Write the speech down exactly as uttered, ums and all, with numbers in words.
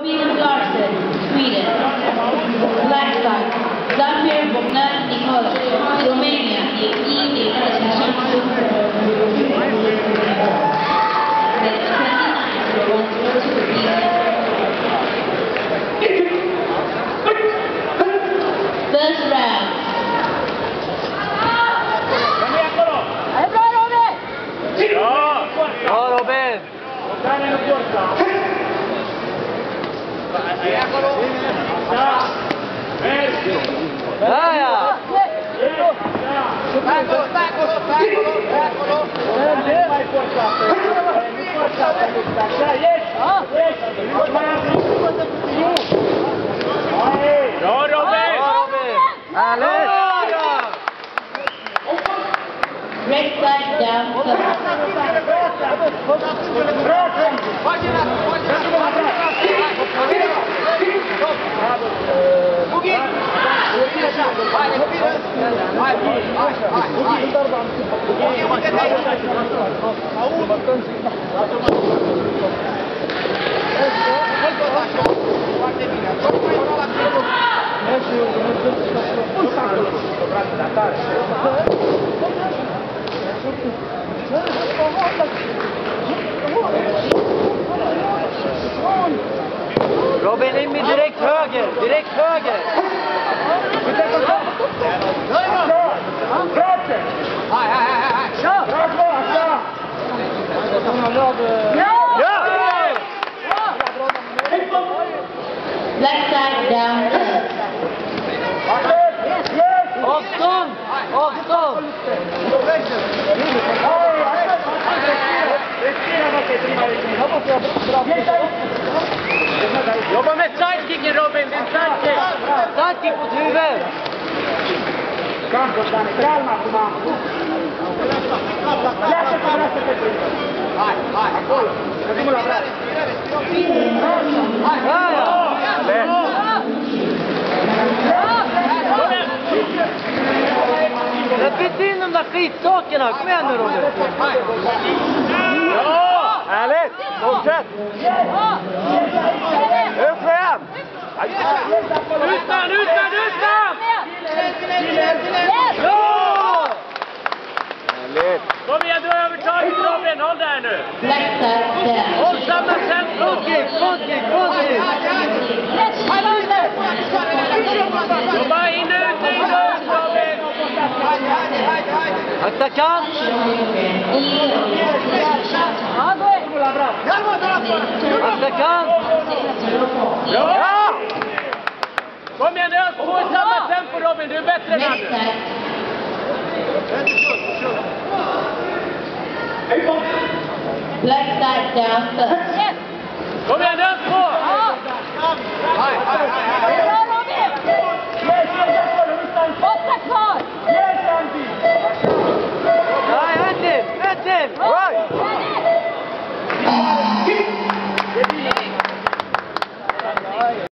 Robin Larsson, Sweden. Black side, Sanshou, Romania, equipment Sanshou. First round. È bravo Robin! No! No Robin! Dai! Staccolo, staccolo, staccolo, staccolo! Non fai forzato! Non forzato! Dai, esci! No Robin! Alex! Red side down Robin in med direkt höger, direkt höger. Black side down Avstånd! Avstånd! Jobba med sidekicken Robin, din sidekick! Sidekick mot huvudet! Calma, calma! Lasciati, lasciati prima! Vai, vai, ancora! Facciamo la brava! Vai, släpp in de där skitsakerna, kom igen nu Robin! Ja! Härligt! Fortsätt! Upp igen! Utan, utan, utan! Ja! Härligt! Kom igen, du har övertaget Robin, håll där nu! Black side down. Håll samma centrum! Front-kick, front-kick, front-kick! Jobba in, ut, in, ut Robin! Attackant! Attackant! Ja! Kom igen, ös på i samma tempo Robin, du är bättre än Red Anders! side. Black side down first. Kom igen, ös på!